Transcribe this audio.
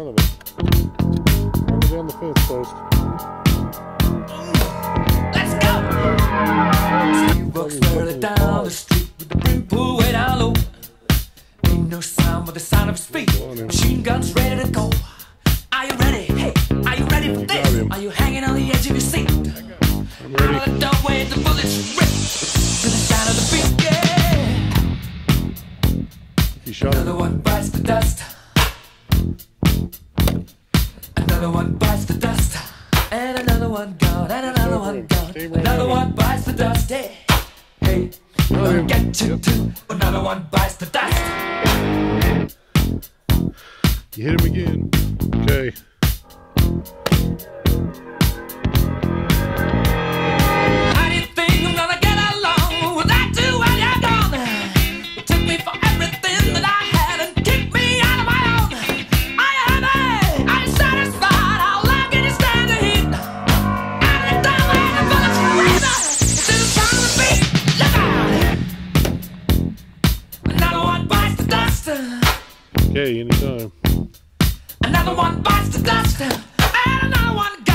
sound of it. Running down the fence post. Let's go! Steve walks further down the street with the brim pulled way down low. Ain't no sound but the sound of his feet. Machine guns ready to go. Are you ready? Hey, are you ready for this? Are you hanging on the edge of your seat? I'm ready. Out of the doorway, the bullets rip to the sound of the beat. Yeah. He shot Another him. one bites the dust. Another one bites the dust. And another one gone. And another one gone. Another one bites the dust. Hey, hey, gonna get you too. Another one bites the dust. You hit him again. Okay. How do you think I'm gonna get along without you when you're gone? You took me for everything that I had and kicked me out of my own. Are you happy? Are you satisfied? How long can you stand the heat? Out of the doorway, the bullets razor to the sound of the beat. Look out! Another one bites the dust. Okay, anytime. Another one bites the dust. And another one